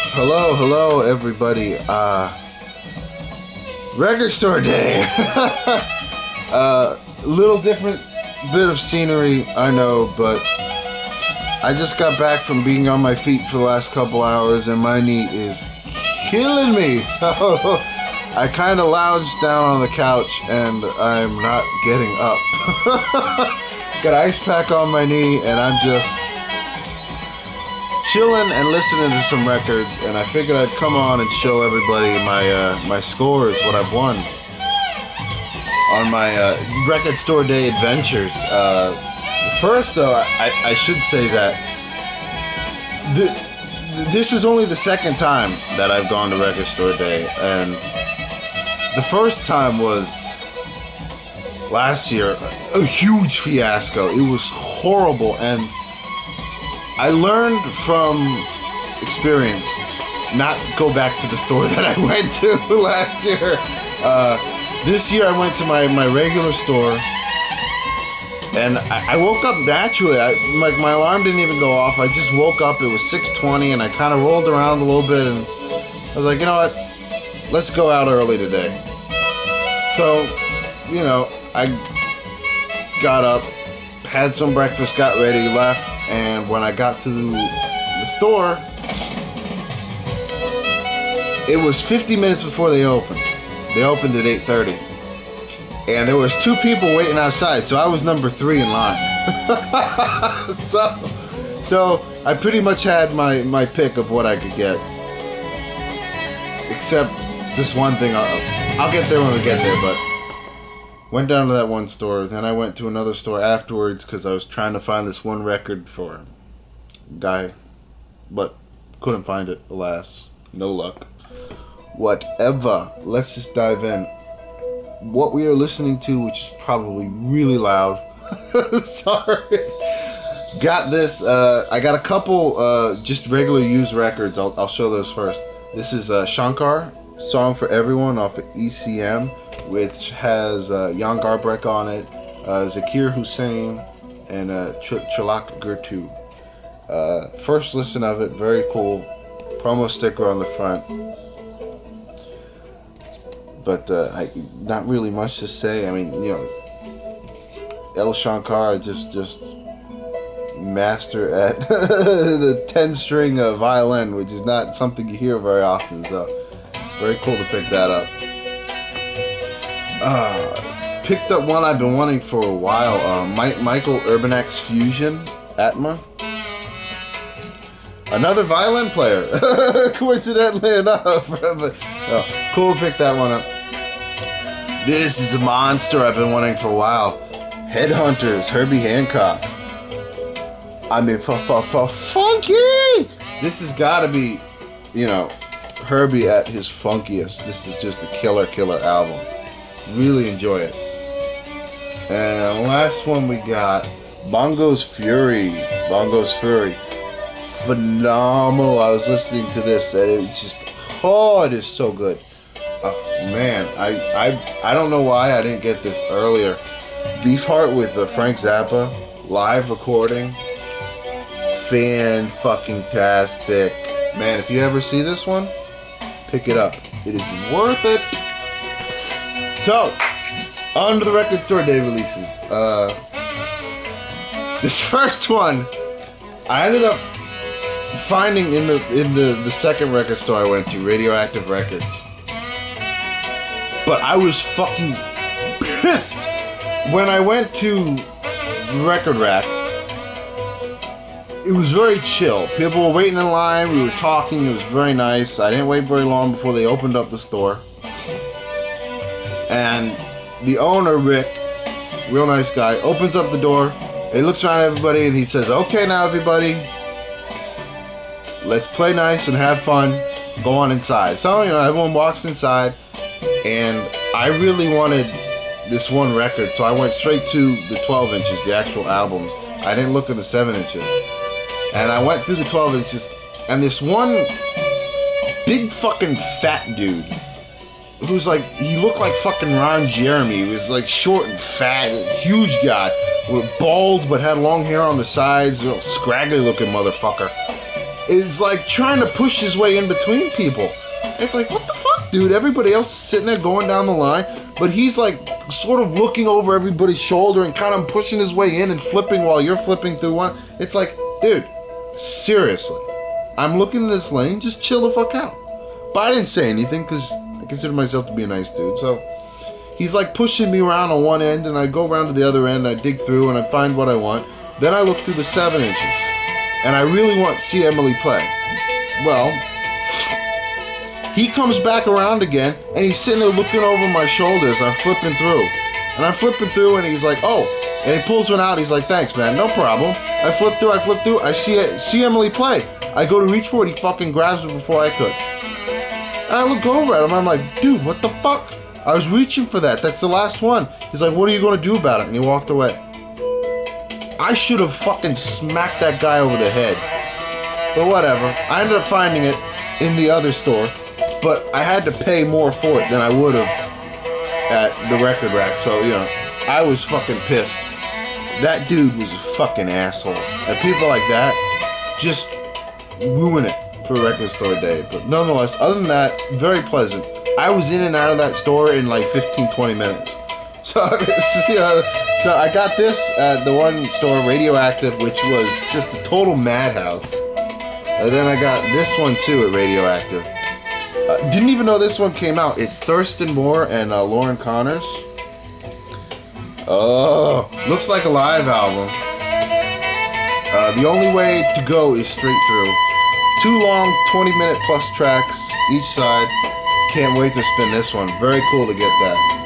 Hello, everybody. Record store day. Little different bit of scenery, I know, but I just got back from being on my feet for the last couple hours, and my knee is killing me. So I kind of lounged down on the couch, and I'm not getting up. Got an ice pack on my knee, and I'm just chilling and listening to some records, and I figured I'd come on and show everybody my scores, what I've won on my record store day adventures. First, though, I should say that this is only the second time that I've gone to record store day, and the first time was last year, a huge fiasco. It was horrible, and I learned from experience not go back to the store that I went to last year. This year I went to my regular store, and I woke up naturally. My alarm didn't even go off. I just woke up. It was 6:20, and I kind of rolled around a little bit, and I was like, you know what? Let's go out early today. So, you know, I got up, had some breakfast, got ready, left, and when I got to the store, it was 50 minutes before they opened. They opened at 8:30. And there was 2 people waiting outside, so I was number 3 in line. so I pretty much had my pick of what I could get. Except this one thing, I'll get there when we get there, but went down to that one store, then I went to another store afterwards because I was trying to find this one record for a guy, but couldn't find it, alas. No luck. Whatever. Let's just dive in. What we are listening to, which is probably really loud. Sorry. Got this. I got a couple just regular used records. I'll show those first. This is Shankar, Song for Everyone off of ECM, which has Jan Garbarek on it, Zakir Hussain, and Chalak Gurtu. First listen of it, very cool. Promo sticker on the front. But not really much to say. I mean, you know, El Shankar just master at the 10-string violin, which is not something you hear very often. So very cool to pick that up. Picked up one I've been wanting for a while. Michael Urbanek's Fusion Atma. Another violin player, coincidentally enough. But cool to pick that one up. This is a monster I've been wanting for a while. Headhunters, Herbie Hancock. I mean, funky. This has got to be, you know, Herbie at his funkiest. This is just a killer album. Really enjoy it. And last one we got, Bongo's Fury. Phenomenal. I was listening to this and it was just, it is so good. Oh man, I don't know why I didn't get this earlier. Beefheart with Frank Zappa live recording. Fan-fucking-tastic. Man, if you ever see this one, pick it up. It is worth it. So, on to the record store day releases. This first one, I ended up finding in the second record store I went to, Radioactive Records. But I was fucking pissed when I went to Record Rack. It was very chill. People were waiting in line. We were talking. It was very nice. I didn't wait very long before they opened up the store. And the owner, Rick, real nice guy, opens up the door. He looks around at everybody and he says, "Okay, now everybody, let's play nice and have fun. Go on inside." So, you know, everyone walks inside, and I really wanted this one record, so I went straight to the 12 inches, the actual albums. I didn't look at the 7 inches. And I went through the 12 inches, and this one big fucking fat dude, who's like, he looked like fucking Ron Jeremy. He was like short and fat, huge guy, with bald but had long hair on the sides, scraggly looking motherfucker. is like trying to push his way in between people. It's like, what the fuck, dude? Everybody else is sitting there going down the line, but he's like sort of looking over everybody's shoulder and kind of pushing his way in and flipping while you're flipping through one. It's like, dude, seriously, I'm looking in this lane, just chill the fuck out. But I didn't say anything because I consider myself to be a nice dude. So he's like pushing me around on one end, and I go around to the other end, and I dig through and I find what I want. Then I look through the 7 inches, and I really want to see Emily play. Well, he comes back around again, and he's sitting there looking over my shoulders. I'm flipping through. And I'm flipping through, and he's like, oh. And he pulls one out. He's like, thanks, man. No problem. I flip through. I see Emily play. I go to reach for it. He fucking grabs it before I could. And I look over at him. I'm like, dude, what the fuck? I was reaching for that. That's the last one. He's like, what are you going to do about it? And he walked away. I should have fucking smacked that guy over the head. But whatever. I ended up finding it in the other store. But I had to pay more for it than I would have at the record rack. So, you know, I was fucking pissed. That dude was a fucking asshole. And people like that just ruin it for record store day. But nonetheless, other than that, very pleasant. I was in and out of that store in like 15-20 minutes. So, you know, so I got this at the one store, Radioactive, which was just a total madhouse. And then I got this one too at Radioactive. Didn't even know this one came out. It's Thurston Moore and Lauren Connors. Oh, looks like a live album. The only way to go is straight through. 2 long 20-minute plus tracks each side. Can't wait to spin this one. Very cool to get that.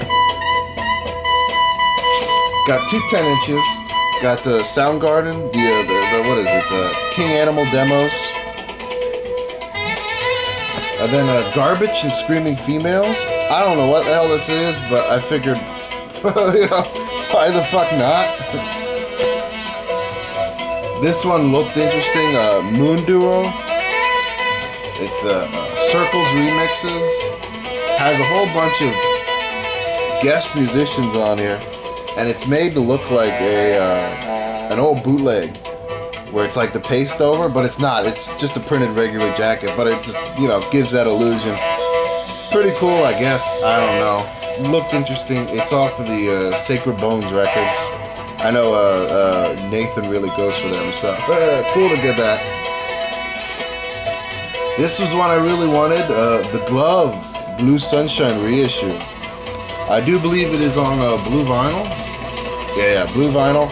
Got 2 10 inches. Got the Soundgarden. The what is it? King Animal demos. And then Garbage and Screaming Females. I don't know what the hell this is, but I figured, you know, why the fuck not? This one looked interesting. Moon Duo. It's Circles remixes. Has a whole bunch of guest musicians on here, and it's made to look like an old bootleg, where it's like the paste over, but it's not. It's just a printed regular jacket, but it just, you know, gives that illusion. Pretty cool, I guess. I don't know. Looked interesting. It's off of the Sacred Bones records. I know Nathan really goes for them, so cool to get that. This was one I really wanted. The Glove Blue Sunshine reissue. I do believe it is on blue vinyl. Yeah, blue vinyl.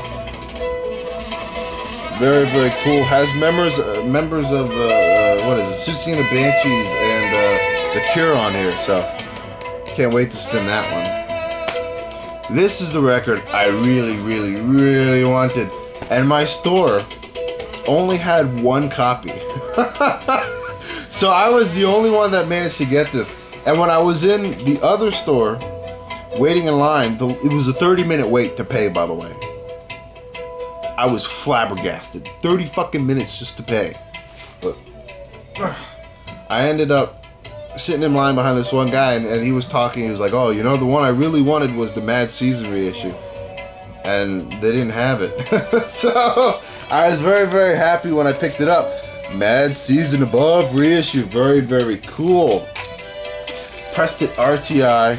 Very, very cool. Has members of what is it, Susie and the Banshees and The Cure on here, so can't wait to spin that one. This is the record I really, really, really wanted, and my store only had 1 copy. So I was the only one that managed to get this. And when I was in the other store waiting in line, it was a 30-minute wait to pay, by the way. I was flabbergasted. 30 fucking minutes just to pay. But I ended up sitting in line behind this one guy, and he was talking. He was like, oh, you know, the one I really wanted was the Mad Season reissue. And they didn't have it. So I was very, very happy when I picked it up. Mad Season Above reissue. Very, very cool. Pressed it RTI.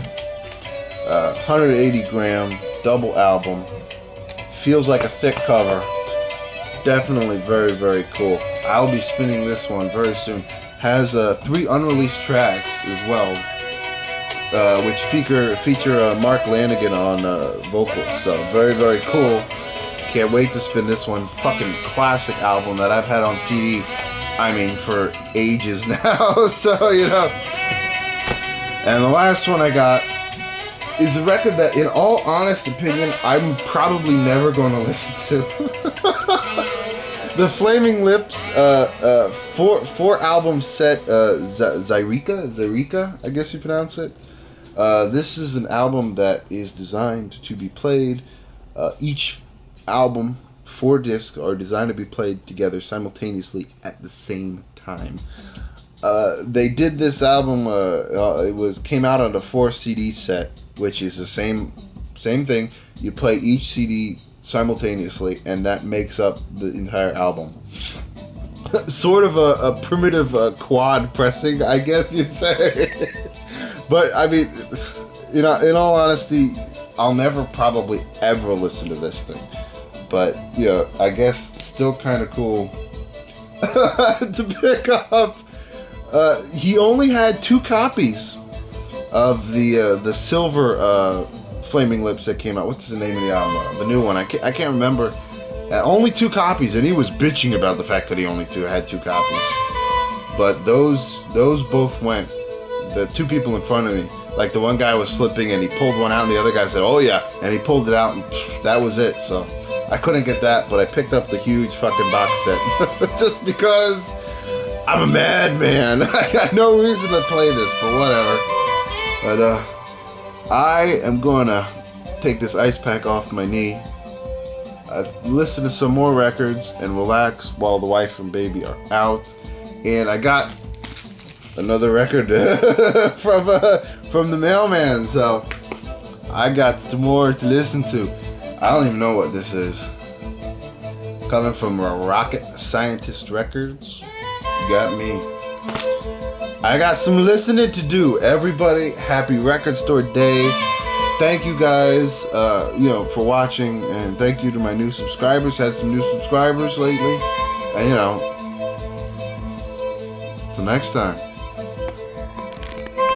180 gram double album. Feels like a thick cover. Definitely very, very cool. I'll be spinning this one very soon. Has 3 unreleased tracks as well, which feature Mark Lanigan on vocals. So very, very cool. Can't wait to spin this one. Fucking classic album that I've had on CD, I mean, for ages now. So, you know. And the last one I got is a record that, in all honest opinion, I'm probably never going to listen to. The Flaming Lips 4 album set, Zyrika, I guess you pronounce it. This is an album that is designed to be played. Each album, 4 discs, are designed to be played together simultaneously at the same time. They did this album. It came out on a 4 CD set, which is the same thing. You play each CD simultaneously, and that makes up the entire album. sort of a primitive quad pressing, I guess you'd say. But I mean, you know, in all honesty, I'll never probably ever listen to this thing. But you know, I guess still kind of cool to pick up. He only had 2 copies of the silver Flaming Lips that came out. What's the name of the album? The new one. I can't remember. Only 2 copies, and he was bitching about the fact that he only had 2 copies. But those both went. The 2 people in front of me, like the one guy was flipping and he pulled one out, and the other guy said, "Oh yeah," and he pulled it out, and that was it. So I couldn't get that, but I picked up the huge fucking box set just because I'm a madman. I got no reason to play this, but whatever. But I am gonna take this ice pack off my knee, listen to some more records, and relax while the wife and baby are out. And I got another record from the mailman, so I got some more to listen to. I don't even know what this is. Coming from Rocket Scientist Records. You got me. I got some listening to do. Everybody, happy Record Store Day. Thank you guys, you know, for watching, and thank you to my new subscribers. Had some new subscribers lately, and you know, till next time.